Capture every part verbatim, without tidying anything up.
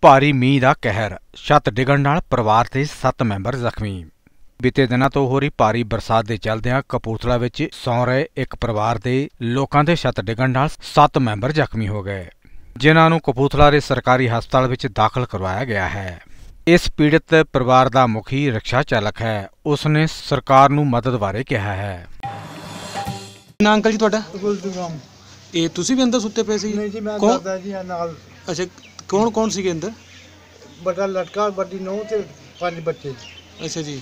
भारी मींह दा कहर, छत डिगण नाल परिवार दे सत्त मैंबर जख्मी। बीते दिनों तो हो रही भारी बरसात के चलदियां कपूरथला विच सौ रहे एक परिवार के लोगों के छत डिगण नाल सत्त मैंबर जख्मी हो गए, जिन्हां नूं कपूरथला के सरकारी हस्पताल विच दाखिल करवाया गया है। इस पीड़ित परिवार का मुखी रिक्शा चालक है, उसने सरकार नूं मदद बारे कहा है। ना अंकल जी तुहाडा ਇਹ ਤੁਸੀਂ ਵੀ ਅੰਦਰ ਸੁੱਤੇ ਪਏ ਸੀ? नहीं जी मैं कौन दादा जी नाल अच्छा कौन कौन सी अंदर? बड़ा लड़का बड़ी नौ ते पांच बच्चे। अच्छा जी,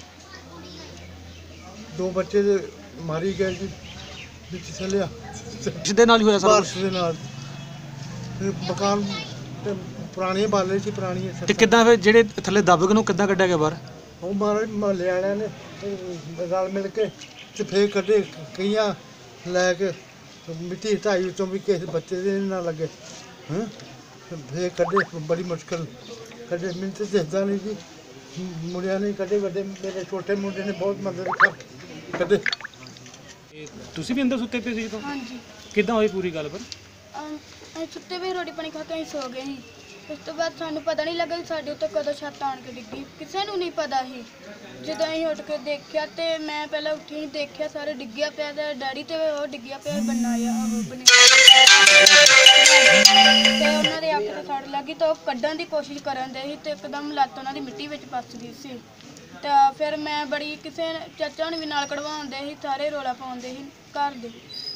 दो बच्चे दे मारी गए जी बिच चलिया बारिश दे नाल ही होया सारा बारिश दे नाल। ते मकान ते पुराने बाले सी पुरानी ते किदां फिर जेड़े थल्ले दब गए नु किदां कड्ढिया गया बाहर? ਉਹ ਮਾਰੇ ਮਹੱਲੇ ਵਾਲਿਆਂ ਨੇ ਰਲ ਮਿਲ ਕੇ ਤੇ ਫੇਰ ਕੱਢੇ ਕਈਆਂ ਲੈ ਕੇ ਮਿੱਟੀ ਹਟਾਈ ਤੋਂ ਵੀ ਕਿਸੇ ਬੱਚੇ ਦੇ ਨਾ ਲੱਗੇ। ਹਾਂ ਫੇਰ ਕੱਢੇ ਬੜੀ ਮੁਸ਼ਕਲ ਕੱਢੇ। ਮੈਨੂੰ ਤੇ ਦਿਸਦਾ ਨਹੀਂ ਜੀ ਮੁੰਡਿਆਂ ਨੇ ਕੱਢੇ, ਵੱਡੇ ਮੇਰੇ ਛੋਟੇ ਮੁੰਡੇ ਨੇ ਬਹੁਤ ਮਦਦ ਕਰ ਕੱਢੇ। ਤੁਸੀਂ ਵੀ ਅੰਦਰ ਸੁੱਤੇ ਪਏ ਸੀ ਜਦੋਂ? ਹਾਂਜੀ। ਕਿਦਾਂ ਹੋਈ ਪੂਰੀ ਗੱਲ? ਪਰ ਅਸੀਂ ਸੁੱਤੇ ਵੀ ਰੋਟੀ ਪਾਣੀ ਖਾ ਕੇ ਅਸੀਂ ਸੋ ਗਏ ਸੀ। ਉਸ ਤੋਂ ਬਾਅਦ ਸਾਨੂੰ ਪਤਾ ਨਹੀਂ ਲੱਗਾ ਕਿ ਸਾਡੇ ਉੱਤੇ ਕਦੋਂ ਛੱਤ ਆਣ ਕੇ ਡਿੱਗੀ, ਕਿਸੇ ਨੂੰ ਨਹੀਂ ਪਤਾ ਸੀ। ਜਦੋਂ ਅਸੀਂ ਉੱਠ ਕੇ ਦੇਖਿਆ ਤੇ ਮੈਂ ਪਹਿਲਾਂ ਉੱਠੀ ਦੇਖਿਆ ਸਾਰੇ ਡਿੱਗਿਆ ਪਿਆ ਤੇ ਡੈਡੀ ਤੇ ਉਹ ਡਿੱਗਿਆ ਪਿਆ ਬੰਨਾ ਆ ਉਹ ਬਣੇ ਤੇ ਉਹਨਾਂ ਦੇ ਅੱਖ ਤੇ ਸੜ ਲੱਗੀ ਤਾਂ ਉਹ ਕੱਢਣ ਦੀ ਕੋਸ਼ਿਸ਼ ਕਰਨ ਦੇ ਸੀ ਤੇ ਇੱਕਦਮ ਲੱਤ ਉਹਨਾਂ ਦੀ ਮਿੱਟੀ ਵਿੱਚ ਫਸ ਗਈ ਸੀ। ਤਾਂ ਫਿਰ ਮੈਂ ਬੜੀ ਕਿਸੇ ਚਾਚਾ ਨੂੰ ਵੀ ਨਾਲ ਕਢਵਾਉਂਦੇ ਸੀ, ਸਾਰੇ ਰੋਲਾ ਪਾਉਂਦੇ ਸੀ ਘਰ ਦੇ।